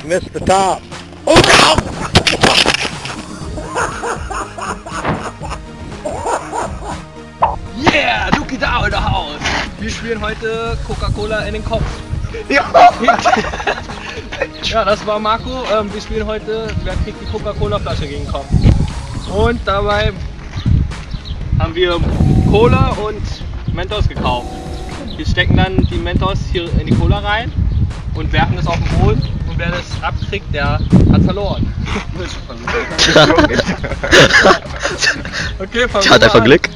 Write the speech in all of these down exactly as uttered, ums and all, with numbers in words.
missed the top. Oh no! Yeah, Luki da in der Haus. Wir spielen heute Coca-Cola in den Kopf. Ja! Ja, das war Marco. Ähm, wir spielen heute, wer kriegt die Coca-Cola-Flasche gegen den Kopf. Und dabei haben wir Cola und Mentos gekauft. Wir stecken dann die Mentos hier in die Cola rein und werfen es auf den Boden. Und wer das abkriegt, der hat verloren. Okay, fangen wir Hat einfach an. Glück.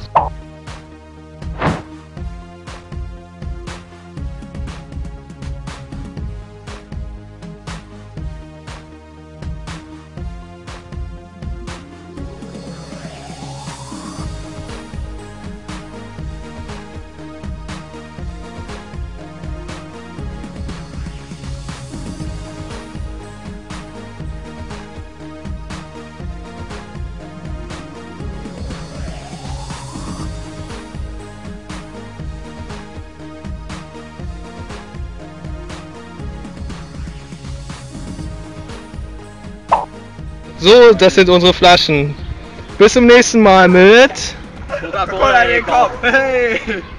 So, das sind unsere Flaschen. Bis zum nächsten Mal mit Coca-Cola in den Kopf! Hey!